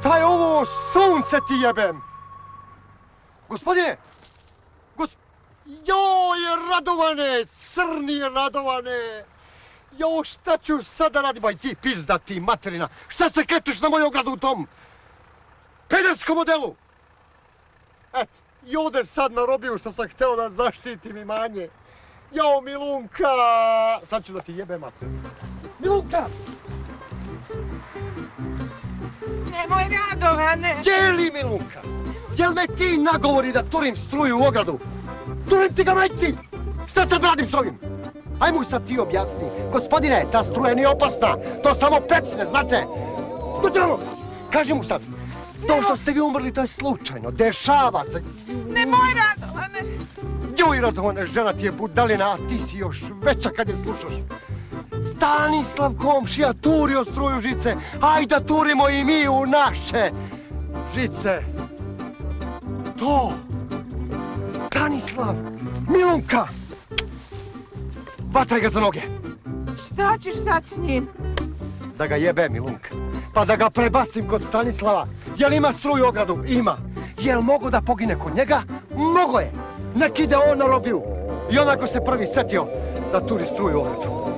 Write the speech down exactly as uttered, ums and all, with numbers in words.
Šta je ovo? Sunce ti jebem! Gospodine! Gos... Joj, Radovane! Crni Radovane! Jo, šta ću sada raditi? Baj ti pizda ti, materina! Šta se krećeš na moju ogradu u tom pederskom modelu? Eto, i ode sad na robiju što sam hteo da zaštitim imanje. Jo, Milunka! Sad ću da ti jebem, materina. Milunka! Nemoj, Radovane! Je li, Milunka? Jel me ti nagovori da turim struju u ogradu? Turim ti ga, majci! Šta sad radim s ovim? Aj mu sad ti objasni. Gospodine, ta struja nije opasna. To samo pecne, znate? Dođemo! Kaži mu sad. To što ste vi umrli, to je slučajno. Dešava se. Nemoj, Radovane! Joj, Radovane, žena ti je budalina, a ti si još veća kad je slušaš. Stanislav komšija turio struju žice. Aj da turimo i mi u naše žice. To. Stanislav. Milunka. Vataj ga za noge. Šta ćeš sad s njim? Da ga jebe, Milunka. Pa da ga prebacim kod Stanislava. Jel ima struju u ogradu? Ima. Jel mogu da pogine kod njega? Mogo je. Nek ide on na robiju. I onako se prvi setio da turi struju u ogradu.